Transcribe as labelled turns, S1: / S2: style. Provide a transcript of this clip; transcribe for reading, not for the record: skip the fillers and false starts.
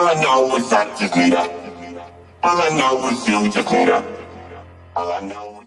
S1: I know is that you need it. All I know is you just need it. All I know